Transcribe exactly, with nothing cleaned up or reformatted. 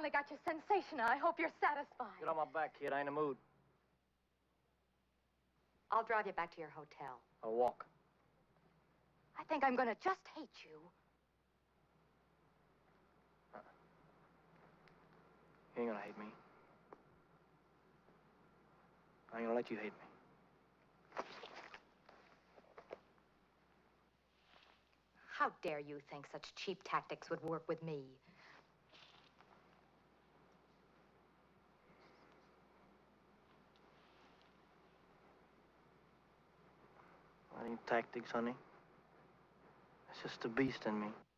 finally got your sensation. I hope you're satisfied. Get on my back, kid. I ain't in the mood. I'll drive you back to your hotel. I'll walk. I think I'm gonna just hate you. Uh, you ain't gonna hate me. I ain't gonna let you hate me. How dare you think such cheap tactics would work with me? That ain't tactics, honey. It's just the beast in me.